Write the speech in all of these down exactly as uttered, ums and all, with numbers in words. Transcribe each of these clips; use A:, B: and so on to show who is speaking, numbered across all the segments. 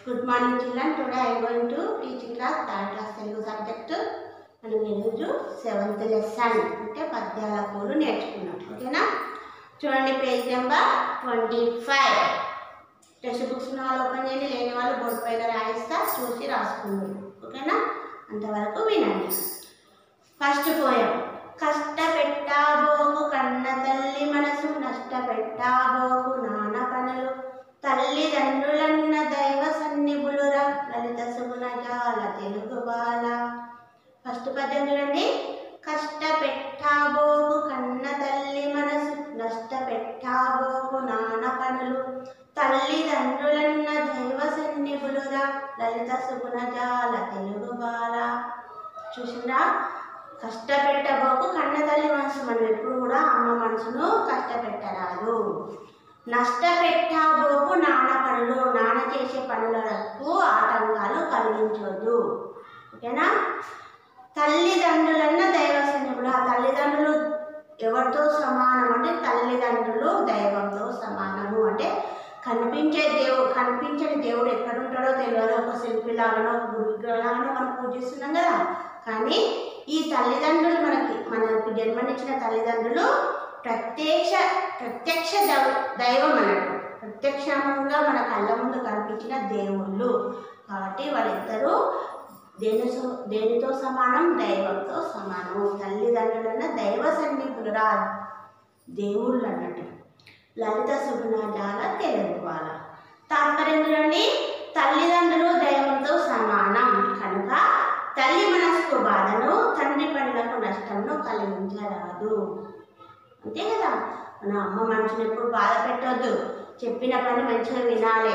A: Good morning children. Today I am going to teach in class third class Telugu subject. మనం ఈరోజు seventh lesson అంటే పద్యాల పూలు నేర్చుకున్నాం. ఓకేనా? చూడండి page number twenty five. Text books ఉన్న వాళ్ళు ఓపెన్ చేయండి, లేని వాళ్ళు బోర్డు పైన రాయిస్తా చూసి రాసుకుందాం. ఓకేనా? అంతవరకు వినండి. First poem. కష్టపెట్టాబోకు కన్న తల్లి మనసు, నష్టపెట్టాబోకు నాన్న పనులు, తల్లిదండ్రులన్న దైవ సన్నిధులురా లలిత సుగుణ జాల తెలుగు బాల. ఫస్ట్ పద్యం చూడండి. కష్టపెట్టాబోకు కన్న తల్లి మనసు, నష్టపెట్టాబోకు నాన్న పనులు, తల్లిదండ్రులన్న దైవ సన్నిధులురా లలిత సుగుణ జాల తెలుగు బాల. చూసిందా? కష్టపెట్టబోకు కన్న తల్లి మనసు. మనం ఎప్పుడు కూడా అమ్మ మనసును కష్టపెట్టరాదు. నష్టపెట్టాబోకు నాన్న పనులు, నాన్న చేసే పనులకు ఆటంకాలు కలిగించొద్దు. ఓకేనా? తల్లిదండ్రులన్న దైవ సన్నిధులు. ఆ తల్లిదండ్రులు ఎవరితో సమానం అంటే తల్లిదండ్రులు దైవంతో సమానము. అంటే కనిపించే దేవుడు, కనిపించని దేవుడు ఎక్కడుంటాడో తెలియదు. ఒక శిల్పిలాగానో ఒక గురు విగ్రహంలాగానో మనం పూజిస్తున్నాం కదా. కానీ ఈ తల్లిదండ్రులు మనకి మనకు జన్మనిచ్చిన తల్లిదండ్రులు ప్రత్యక్ష ప్రత్యక్ష దైవం అన్నట్టు, ప్రత్యక్షంగా మన కళ్ళ ముందు కనిపించిన దేవుళ్ళు. కాబట్టి వాళ్ళిద్దరూ దేని దేనితో సమానం? దైవంతో సమానం. తల్లిదండ్రులన్న దైవ సన్నిధులురా దేవుళ్ళు అన్నట్టు. లలిత సుగుణ జాల తెలుగు బాల. తాత్పర్యం చూడండి. తల్లిదండ్రులు దైవంతో సమానం కనుక తల్లి మనసుకు బాధను, తండ్రి పనులకు నష్టంను కలిగించరాదు. అంతే కదా. మన అమ్మ మనసుని ఎప్పుడు బాధ పెట్టవద్దు, చెప్పిన పని మంచిగా వినాలి.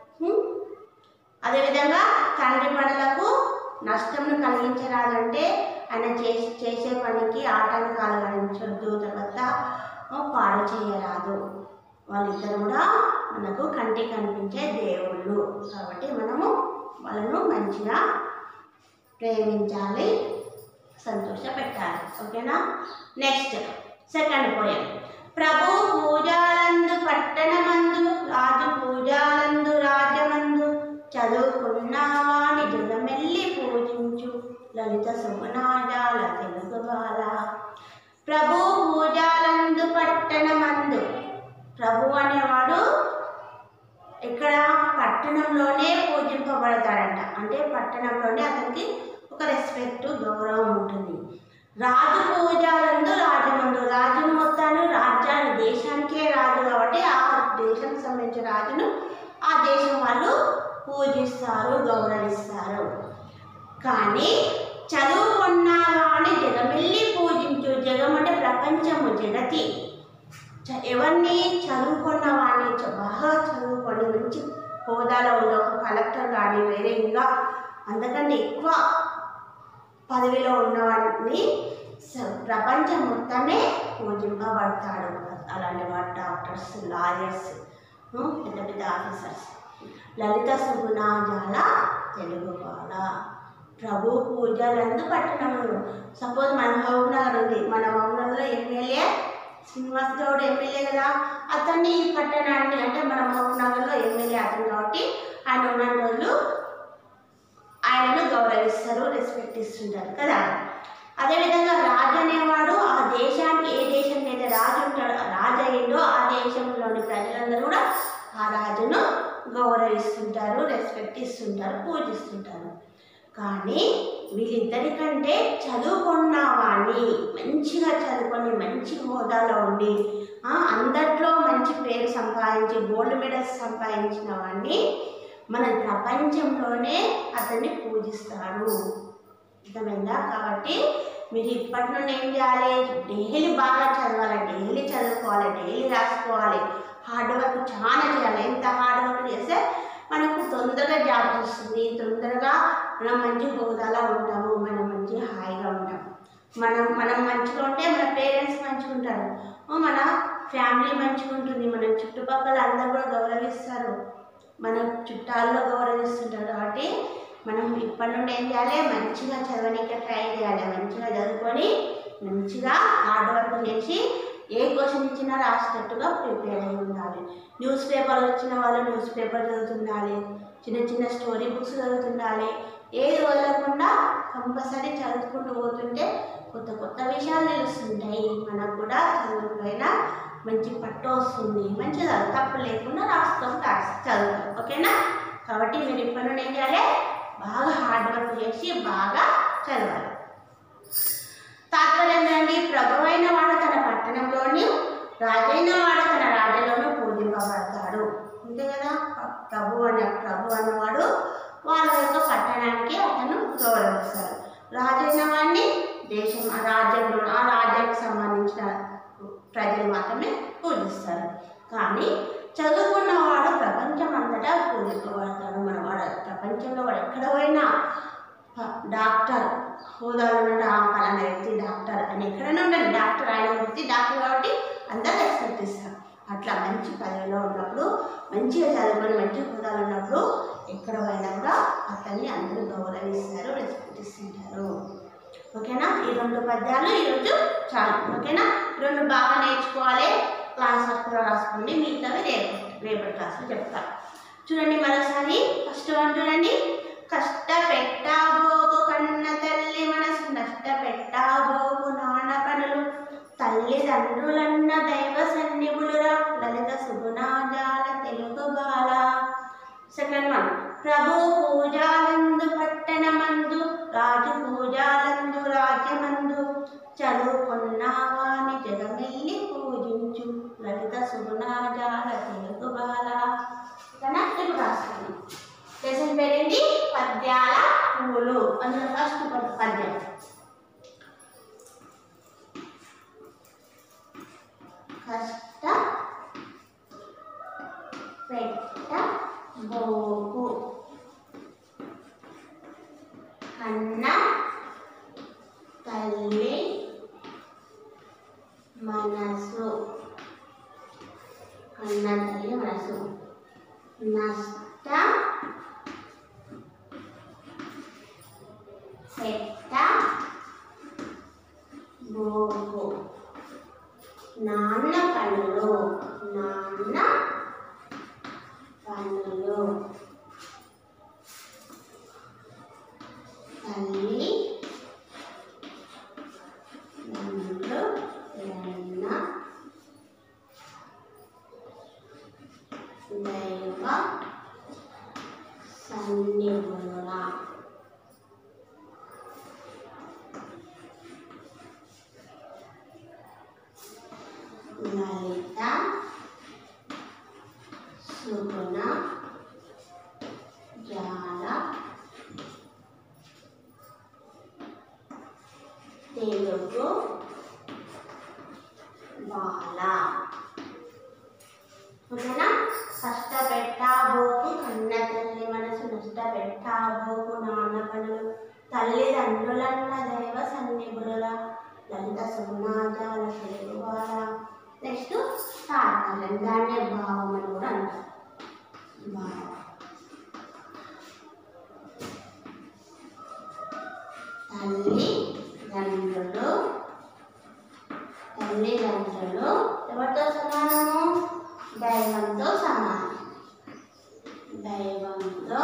A: అదేవిధంగా తండ్రి పనులకు నష్టంను కలిగించరాదంటే ఆయన చేసి చేసే పనికి ఆటంకాలు కలిగించొద్దు, తర్వాత పాడు చేయరాదు. వాళ్ళిద్దరు కూడా మనకు కంటికి కనిపించే దేవుళ్ళు. కాబట్టి మనము వాళ్ళను మంచిగా ప్రేమించాలి, సంతోష పెట్టాలి. ఓకేనా? Next second poem. ప్రభు పూజాలందు పట్టణమందు, రాజు పూజాలందు రాజమందు, చదువుకున్నవాని జగమెల్లి పూజించు లలిత సుగుణాజాల తెలుగు బాల. ప్రభు పూజాలందు పట్టణమందు. ప్రభు అనేవాడు ఇక్కడ పట్టణంలోనే పూజింపబడతాడంట. అంటే పట్టణంలోనే అతనికి ఒక రెస్పెక్ట్, గౌరవం ఉంటుంది. రాజు పూజలందు రాజమందు. రాజును మొత్తాన్ని రాజ్యాన్ని, దేశానికే రాజు కాబట్టి ఆ దేశానికి సంబంధించిన రాజును ఆ దేశం వాళ్ళు పూజిస్తారు, గౌరవిస్తారు. కానీ చదువుకున్నావా అని జగమెల్లి పూజించు. జగం అంటే ప్రపంచము, జగతి. ఎవరిని? చదువుకున్నవాడిని, బాగా చదువుకొని మంచి హోదాలో ఉన్న ఒక కలెక్టర్ కానీ వేరే ఇంకా అంతకంటే ఎక్కువ పదవిలో ఉన్నవాడిని ప్రపంచం మొత్తమే పూజింపబడతాడు. అలాంటి వాడు డాక్టర్స్, లాయర్స్, పెద్ద పెద్ద ఆఫీసర్స్. లలిత సుగుణ జాల తెలుగు బాల. ప్రభు పూజలందు పట్టణములు. సపోజ్ మన మహబూబ్ నగర్ ఉంది, మన మహబూబ్ నగర్లో ఎమ్మెల్యే శ్రీనివాస్ గౌడ్ ఎమ్మెల్యే కదా. అతన్ని ఈ పట్టణాన్ని అంటే మన మహబూబ్ నగర్లో ఎమ్మెల్యే అతను కాబట్టి ఆయన ఉన్న రోజులు ఆయనను గౌరవిస్తారు, రెస్పెక్ట్ ఇస్తుంటారు కదా. అదేవిధంగా రాజు అనేవాడు ఆ దేశానికి, ఏ దేశానికి అయితే రాజు ఉంటాడో, రాజు అయ్యిండో ఆ దేశంలోని ప్రజలందరూ కూడా ఆ రాజును గౌరవిస్తుంటారు, రెస్పెక్ట్ ఇస్తుంటారు, పూజిస్తుంటారు. కానీ వీళ్ళిద్దరికంటే చదువుకున్న వాడిని, మంచిగా చదువుకొని మంచి హోదాలో ఉండి అందరిలో మంచి పేరు సంపాదించి గోల్డ్ మెడల్స్ సంపాదించిన వాడిని మన ప్రపంచంలోనే అతన్ని పూజిస్తారు. అర్థమైందా? కాబట్టి మీరు ఇప్పటి నుండి ఏం చేయాలి? డైలీ బాగా చదవాలి, డైలీ చదువుకోవాలి, డైలీ రాసుకోవాలి, హార్డ్ వర్క్ చాలా చేయాలి. ఎంత హార్డ్ వర్క్ చేస్తే మనకు తొందరగా జాబ్ వస్తుంది, తొందరగా మనం మంచి హోదాలో ఉంటాము, మనం మంచిగా హాయిగా ఉంటాం. మనం మనం మంచిగా ఉంటే మన పేరెంట్స్ మంచిగా ఉంటారు, మన ఫ్యామిలీ మంచిగా ఉంటుంది, మన చుట్టుపక్కల అందరూ కూడా గౌరవిస్తారు, మన చుట్టాల్లో గౌరవిస్తుంటారు. కాబట్టి మనం ఇప్పటి నుండి ఏం చేయాలి? మంచిగా చదవడానికి ట్రై చేయాలి, మంచిగా చదువుకొని మంచిగా హార్డ్ వర్క్ చేసి ఏ క్వశ్చన్ ఇచ్చినా రాసేటట్టుగా ప్రిపేర్ అయి ఉండాలి. న్యూస్ పేపర్ వచ్చిన వాళ్ళు న్యూస్ పేపర్ చదువుతుండాలి, చిన్న చిన్న స్టోరీ బుక్స్ చదువుతుండాలి. ఏది వదలకుండా కంపల్సరీ చదువుకుంటూ పోతుంటే కొత్త కొత్త విషయాలు తెలుస్తుంటాయి. మనకు కూడా చదువుపైన మంచి పట్టు వస్తుంది. మంచిగా తప్పు లేకుండా రాస్తాం రాసి చదువుతాం. ఓకేనా? కాబట్టి మీరు ఇప్పటి నుండి ఏం చేయాలి? బాగా హార్డ్ వర్క్ చేసి బాగా చదవాలి. తాత్పర్యం ఏంటండి? ప్రభువైన వాడు తన పట్టణంలోని, రాజైన వాడు తన రాజ్యంలోనూ పూజింపబడతాడు. అంతే కదా? ప్రభు అనే ప్రభు అన్నవాడు వాళ్ళ యొక్క పట్టణానికి అతను గౌరవిస్తారు. రాజైన వాడిని దేశం ఆ రాజ్యంలో ఆ రాజ్యానికి సంబంధించిన ప్రజలు మాత్రమే పూజిస్తారు. కానీ చదువుకున్నవాడు ప్రపంచం అంతటా పూజింపబడతాడు. మన వాడు ప్రపంచంలో వాడు ఎక్కడ పోయినా డాక్టర్ హోదాలో పలానా వ్యక్తి డాక్టర్ అని ఎక్కడైనా ఉండండి, డాక్టర్ ఆయన వృత్తి డాక్టర్ కాబట్టి అందరూ రెస్పెక్ట్ ఇస్తారు. అట్లా మంచి పదవిలో ఉన్నప్పుడు, మంచిగా చదువుకొని మంచి హోదాలో ఉన్నప్పుడు ఎక్కడ పోయినా కూడా అతన్ని అందరూ గౌరవిస్తారు, రెస్పెక్ట్ ఇస్తుంటారు. ఓకేనా? ఈ రెండు పద్యాలు ఈరోజు చాలు. ఓకేనా? రెండు బాగా నేర్చుకోవాలి. క్లాస్ వర్క్ రాసుకోండి. మిగతావి రేపు రేపటి క్లాస్లో చెప్తాను. చూడండి మరోసారి. ఫస్ట్ వన్ చూడండి. కష్టపెట్టాబోకు కన్న తల్లి మనసు, నష్టపెట్టాబోకు నాన్న పనులు, తల్లిదండ్రులన్న దైవ సన్నిధులురా, లలిత సుగుణాజాల తెలుగు బాల. Second one. ప్రభు పూజాలందు పట్టణమందు, రాజు పూజాలందు రాజ్యమందు, చదువుకున్నావాని జగమెల్లి పూజించు, లలిత సుగుణాజాల తెలుగు బాల. ఓకేనా? ఇప్పుడు రాస్తాను. లెసన్ పేరేంటి? పద్యాల పూలు. అందులో ఫస్ట్ పద్యం. కష్ట పెట్ట బోకు కన్న తల్లి మనసు, కన్న తల్లి మనసు. నష్ట పెట్ట బోకు నాన్న పనులు, నాన్న పనులు. తల్లి దండ్రులు ఎన్న దైవ సన్నిధులురా. లలిత సుగుణ జాల తెలుగు బాల. ఓకేనా? కష్టపెట్టాబోకు కన్న తల్లి మనసు, నష్టపెట్టాబోకు నాన్న పనులు, తల్లిదండ్రులన్న దైవ సన్నిధులురా, లలిత సుగుణాజాల తెలుగు బాల. నెక్స్ట్ తాత్పర్యం. దాన్నే భావం అని కూడా అంటారు. భావం. తల్లి దండ్రులు, తల్లిదండ్రులు ఎవరితో సమానము? దైవంతో సమానం. దైవంతో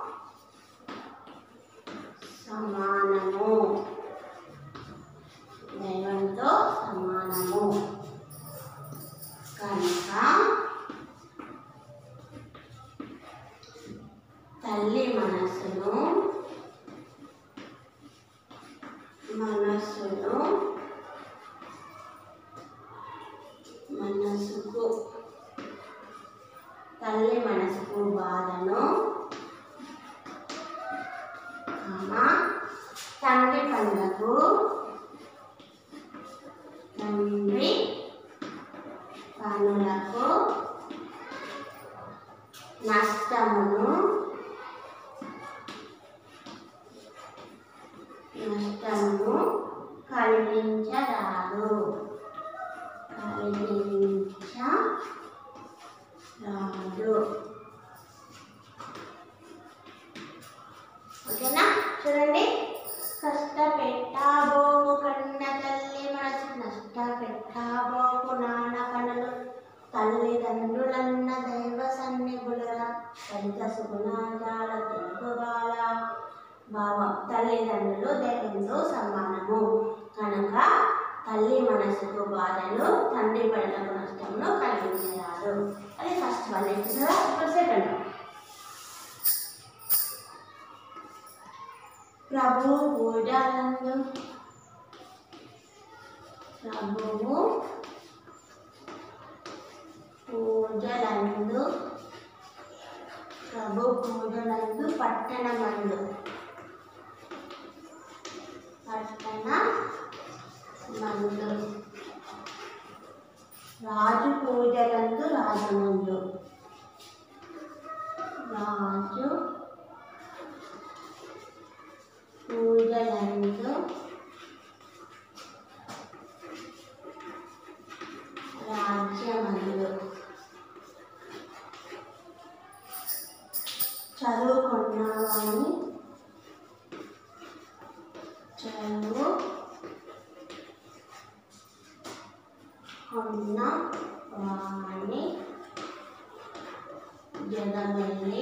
A: సమానము. దైవంతో సమానము కనుక తల్లి మనసును మనసును మనసుకు తల్లి మనసుకు బాధను, తండ్రి పనులకు తండ్రి పనులకు నష్టమును నష్టమును కలిగించరాదు కలిగించరాదు. ఓకేనా? చూడండి. కష్టపెట్టాబోకు కన్న తల్లి మనసు, నష్టపెట్టాబోకు తల్లిదండ్రులన్న దైవ సన్నిధులరా లలిత సుగుణాల తెలుగు బాల. భావం తల్లిదండ్రులు దైవంతో సమానము కనుక తల్లి మనసుకు బాధను తండ్రి పడలకు నష్టమును కలిగించరాదు. అది ఫస్ట్ వన్ కదా. ఇప్పుడు సెకండ్ ప్రభు పూజలందు ప్రభువు పూజలందు ప్రభు పూజలందు పట్టణమందు పట్టణ మందు రాజు పూజలందు రాజమందు రాజు పూజలందు రాజ్యమందు చదువుకున్నావని చదువు కొన్న వాణి జగమెల్లి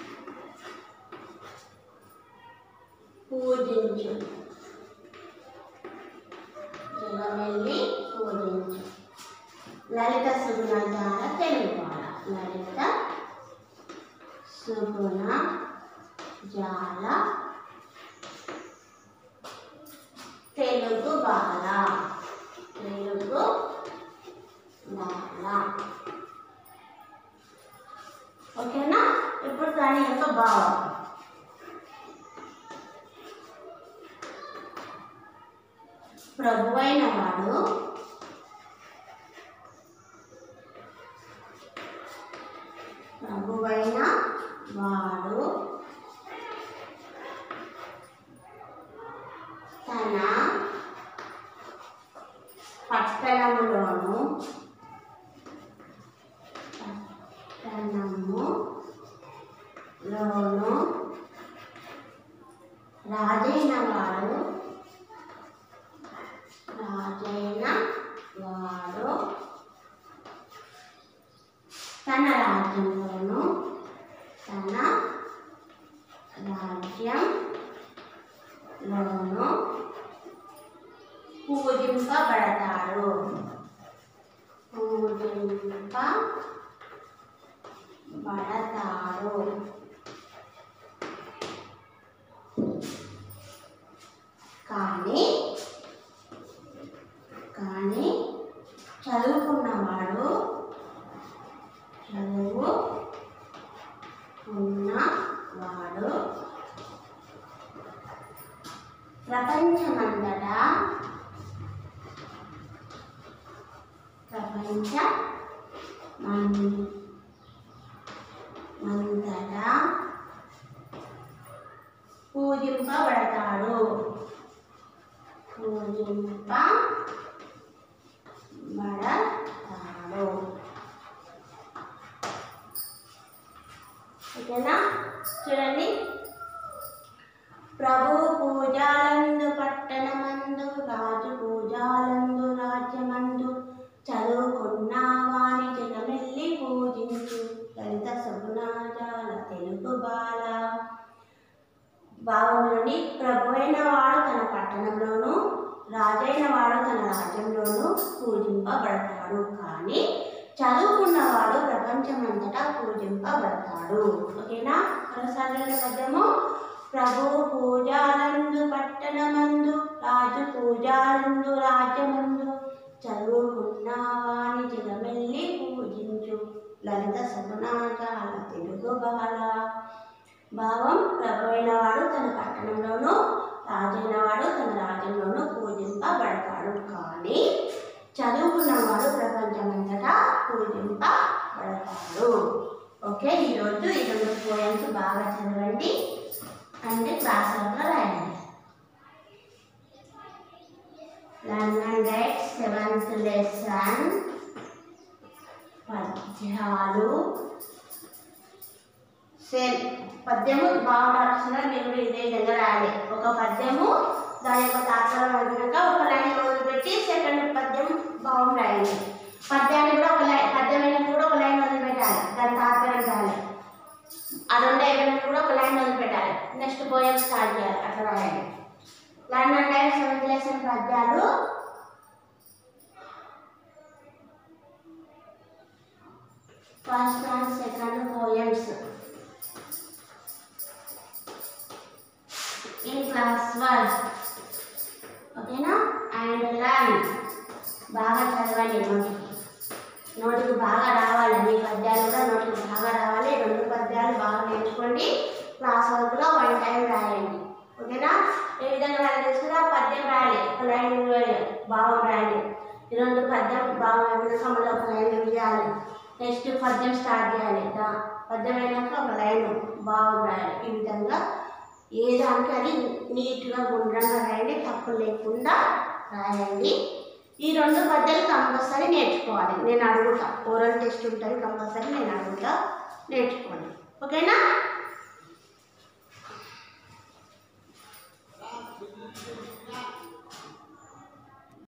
A: పూజించు జగమెల్లి పూజించు. లలిత సుగుణ జాల తెలుగు బాల. లలిత సుగుణ జాల తెలుగు బాల. తెలుగు బాల. ఓకేనా. ఇప్పుడు దాని యొక్క భావం ప్రభువైన వాడు ప్రభువైన వాడు తన పట్టణములోను పట్టణములోను రాజైన వాడు రాజైన వాడు తన రాజ్యంలోను తన రాజ్యంలోను పూజింపబడతాడు. పూజింపబడతాడు. కానీ కానీ చదువుకున్నవాడు చదువు ఉన్నవాడు ప్రపంచమంతటా ప్రపంచ మంతటా పూజింపబడతాడు. పూజింపబడతాడు. ఓకేనా. చూడండి. ప్రభు పూజలందు పట్టణమందు రాజు పూజలందు రాజ్యమందు చదువుకున్న వాణి జగమెల్లి పూజించు లలిత సుగుణాల తెలుగు బాల. భావంలోని ప్రభువైన వాడు తన పట్టణంలోను రాజైన వాడు తన రాజ్యంలోను పూజింపబడతాడు. కానీ చదువుకున్నవాడు ప్రపంచమంతటా పూజింపబడతాడు. ఓకేనా. మరోసారి పద్యము ప్రభు పూజలందు పట్టణమందు రాజు పూజలందు రాజ్యమందు చదువుకున్న వాణి జగమెల్లి పూజించు లలిత సుగుణాల తెలుగు బాల. భావం ప్రభువైన వాడు తన పట్టణంలోను రాజైన వాడు తన రాజ్యంలోను పూజింపబడతాడు. కానీ చదువుకున్నవాడు ప్రపంచమంతటా పూజింపబడతాడు. ఓకే. ఈరోజు ఈ రెండు పోయమ్స్ బాగా చదవండి అంటే క్లాసులలో రాయండి. Learn and write seventh lesson పద్యాలు. సేమ్ పద్యము బాగా రాసిన మీరు ఇదే విధంగా రాయాలి. ఒక పద్యము దాని యొక్క తాత్పర్యం అడిగినాక ఒక లైన్ వదిలిపెట్టి సెకండ్ పద్యం భావం రాయండి. పద్యాన్ని కూడా ఒక లైన్ పద్యమైన పోయం స్టార్ట్ చేయాలి. అట్లా రాయండి. లండన్ టైమ్ సెవెంత్ లెసన్ పద్యాలు first and second poems in class one. ఓకేనా? And learn. బాగా చదవాలి. నోటికి నోటికి బాగా రావాలి. అన్ని పద్యాలు కూడా నోటికి బాగా రావాలి. రెండు పద్యాలు బాగా నేర్చుకోండి. క్లాస్ వర్క్లో వన్ టైం రాయండి. ఓకేనా? ఏ విధంగా రాయాలి తెలుసుకున్నా? పద్యం రాయాలి, ఒక లైన్ భావం రాయాలి. ఈ రెండు పద్యం భావం అయిపోయినాక మళ్ళీ ఒక లైన్ చేయాలి. నెక్స్ట్ పద్యం స్టార్ట్ చేయాలి. పద్యం అయినాక ఒక లైన్ భావం రాయాలి. ఈ విధంగా ఏ దానికి అది నీట్గా గుండ్రంగా రాయండి, తప్పులు లేకుండా రాయండి. ఈ రెండు పద్యాలు కంపల్సరీ నేర్చుకోవాలి. నేను అడుగుతా, ఓరల్ టెస్ట్ ఉంటుంది కంపల్సరీ, నేను అడుగుతా, నేర్చుకోండి. ఓకేనా?